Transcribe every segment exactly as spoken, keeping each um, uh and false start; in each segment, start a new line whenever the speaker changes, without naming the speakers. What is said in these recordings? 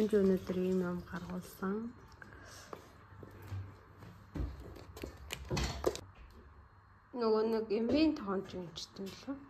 Дэмж өнөдөр ийм юм гаргуулсан. Нөгөө нэг эмбийн тоонч юмчтэй л үү?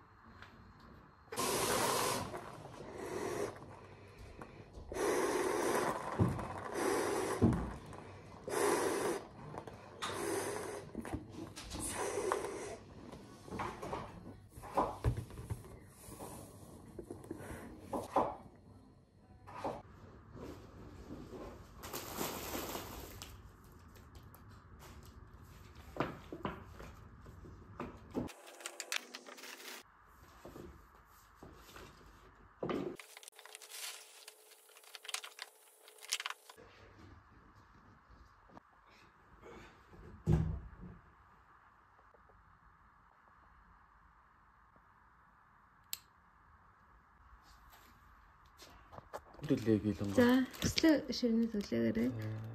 Төлөө гэлэн.
За, өслөө ширнэ төлөөгээрэй.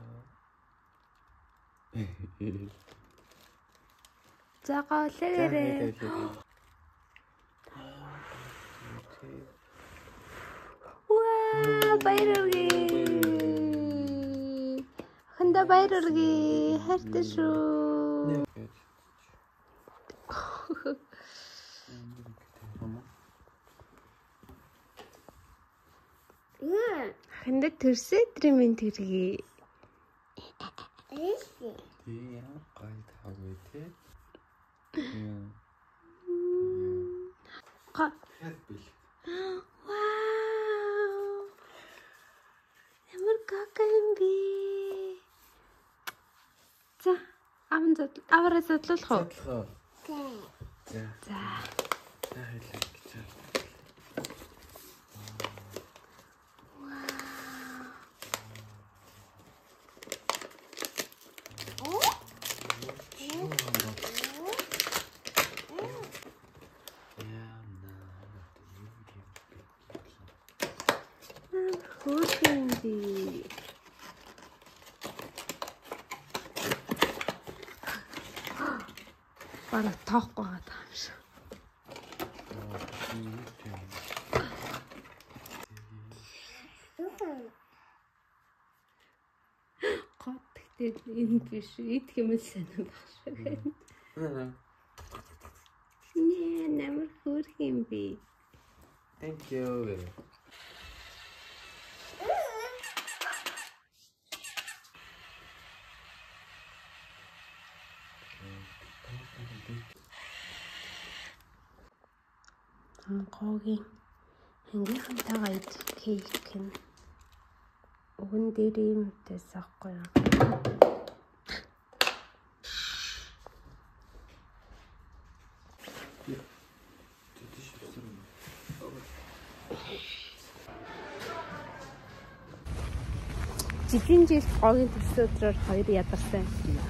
За, гаулээрэй. Ваа, баяргий. Ханда баяргий. Хайртай шүү. Ханда төрсэй тримэн тэргий.
Тий, гай тавгүй тий.
Га.
Хэвбэл.
Вау. Ямар гакаэн би. За, аман зод аваараа задлуулах уу?
Задлах. За.
За.
За хэлээ гэж.
Хөөхөнди. Бара тоохгүй байгаа юм шиг. Гот гэдэг энэ биш идэх юм санаа баг шиг. Нэ намар хөөх юм би.
Thank you.
Анхоогийн хангийнхантайгаа идэх кейк нь өгөн дээр юм тасахгүй юм. Жижиг жил гогийн төсөө өдрөөр хоёр ядарсан юм байна.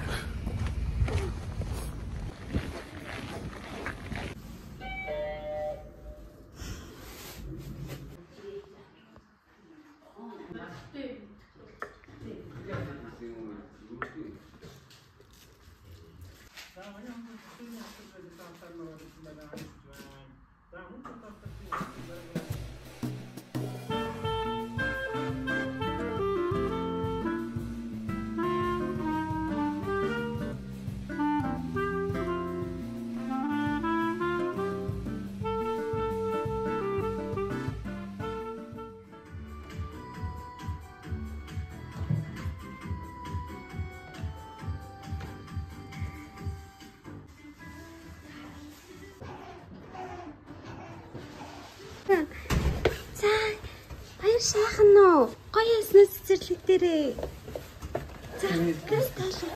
За, баяр сайхан уу? Гоё яснаас цэцэрлэг дээрээ. За, газ таалаа.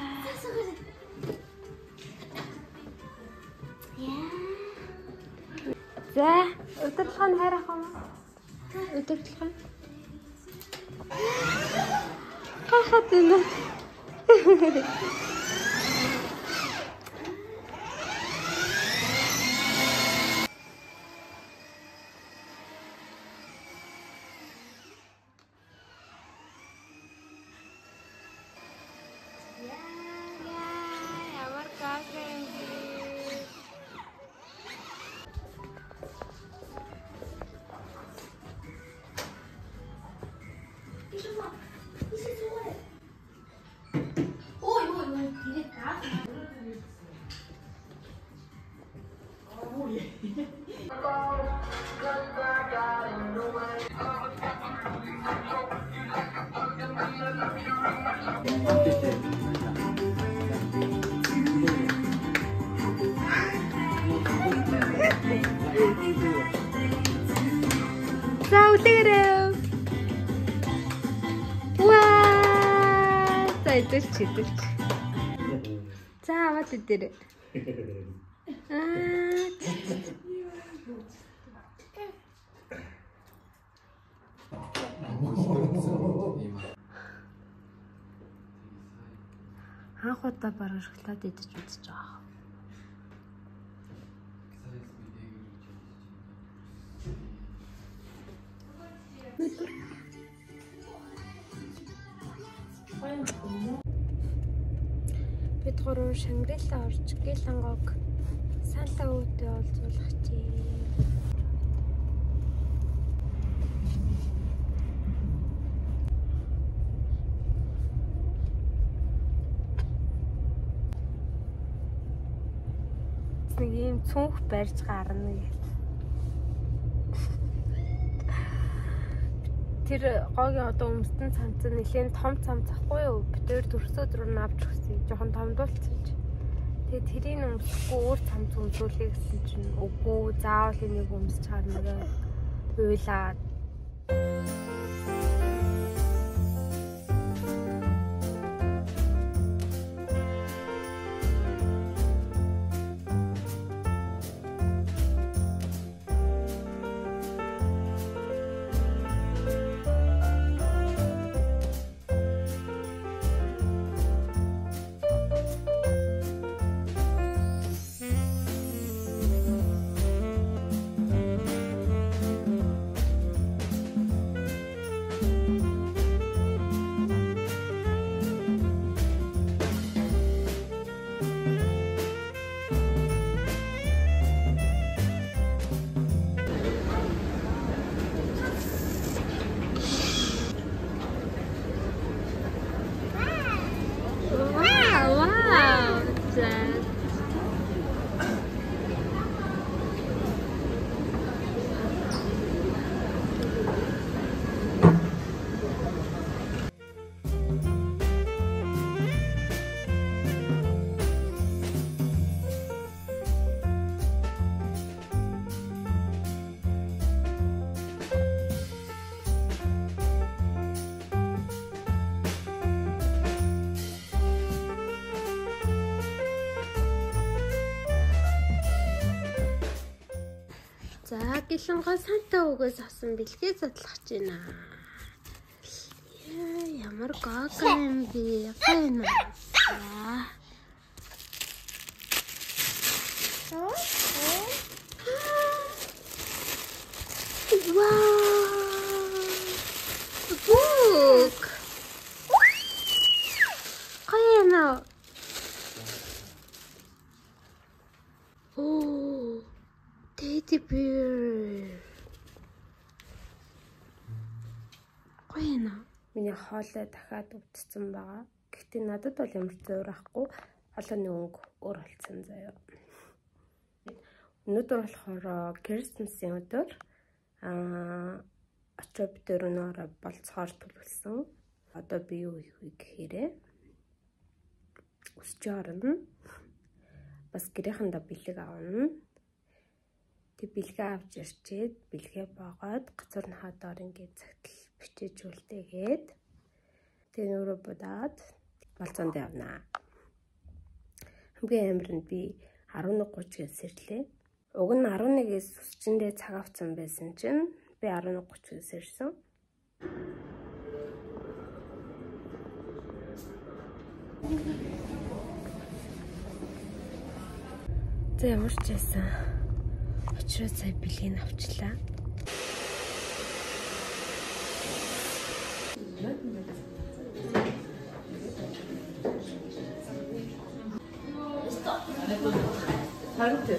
За, удирдлагын хайрах юм. Удирдлагын. Хахад энэ. За үлээрээ. Ваа! За идэрч идэрч. За аваад идэрээ. Аа. Анх удаа бараг шоколад идэж үзэж байгаа. Бид гурав Шангрила орж Гээлангог Санта өвөдөө олзуулах чи. Нэг юм цүнх барьж гарна гэх. Тэр гогийн одоо өмстөн цамц нь нэлээд том цамц ахгүй юу? Бид өөр төрсөд рүү навч өгсөн. Жохон томдуулсан ч. Тэгээ тэрийг өмсөхгүй өөр цамц өмсүүлээ гэсэн чинь үгүй заавал энийг өмсч харна гэж уйлаад. За Гээлангой Санта өвгөөс авсан бэлгээ задлах гэж байна. Яа, ямар гоо юм бэ? Гайна. Вау! Бук! Гайна. Оо, teddy bear. Гайна. Миний хоолой дахиад өвдсөн байгаа. Гэхдээ надад бол ямар ч зөөр ахгүй. Холооны өнгө өөр болцсон заяа. Өнөөдөр болохоор Крисмсийн өдөр. Аа, очоо бид өрөөнөөрөө болцохоор төлөвлөсөн. Одоо би юу хийх вэ гэхээрээ өсч орно. Бас гэрээхэндээ бэлэг авна. Тэг бэлгээ авч ирчээд бэлгээ боогоод гацур нахадаар ингээд цагтл бичиж үлдээгээд тэг нөрөө будаад болцоонд явнаа. Хамгийн амар нь би арван нэг гуйчгээс сэрлээ. Уг нь арван нэгээс өсчөндөө цаг авсан байсан чинь би арван нэг гуйчгээс сэрсэн. За ямар ч байсан очроо сая бэлгийг авчлаа. Харин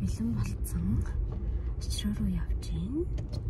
бэлэн болцсон. Очроо руу явж байна.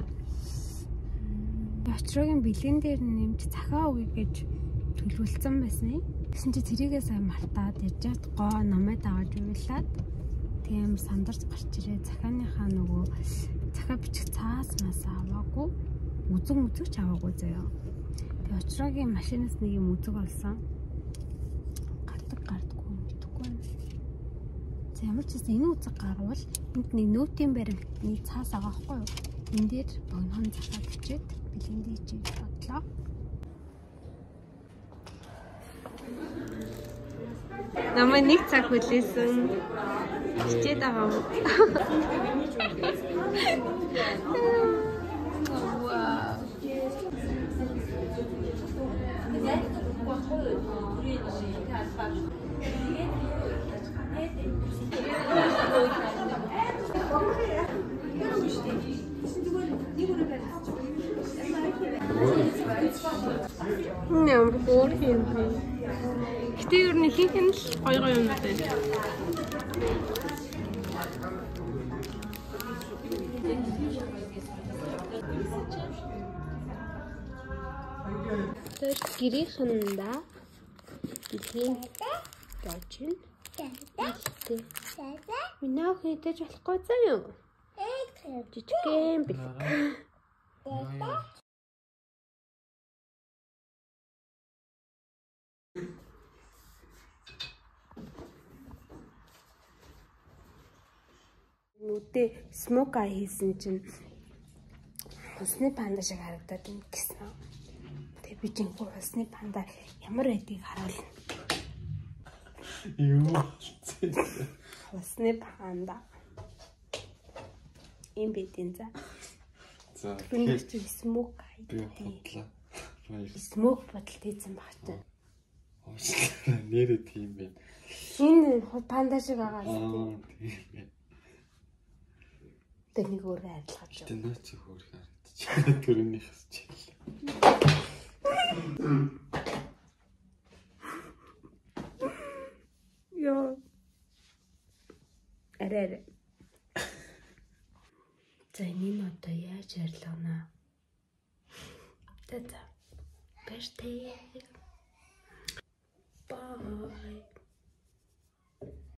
Очроогийн бэлэн дээр нэмж цахаа өгье гэж төлөвлөсөн байсан. Тэгсэн чи тэрийгээ сайн мартаад яжгаад гоо намайг дааж уйлаад тийм сандарч гарч ирээ. Захааныхаа нөгөө захаа бичих цаас мас аваагүй. Үзэг мүзэгч аваагүй заяа. Тэгээ очроогийн машинаас нэг юм үзэг олсон. Гардаг гардаггүй мэдгүй байна. За ямар ч гэсэн энэ үзэг гарвал энд нэг нөтийн баримтны цаас байгаа байхгүй юу? Энэ дээр богинохон захаа бичээд бэлэндээ чиг бодлоо. Намайг нэг цаг хүлээсэн. Хичээд байгаа юм. Вау. Ням бүр юм. Гэтэ ер нь ихэнх нь л гоё гоё юм байна. Тэр гэрийнхэнда бэлгийн дооч нь бэлтэй. Минаа хийдэж болохгүй заяа. Жижигхэн бэлэг. Нүдээ смок ай хийсэн чинь хусны панда шиг харагдаад байна гэсэн. Тэгээ би чинь хусны панда ямар байдгийг харуулна.
Юу?
Хусны панда. Им битэн за.
За.
Тэр чинь смок ай.
Би бодлоо.
Смок бодолт хийсэн баг чинь.
Уучлаарай нэрээ тийм байна.
Энэ панда шиг байгаа.
Аа тийм байна.
Тэр нэг өөр адилхан шүү.
Тэр нөөц өөр харагдчих. Төрөнийхс чиг.
Яа. Арай. За энэ одоо яаж арилгана? Тэт. Бэртэй. Bye.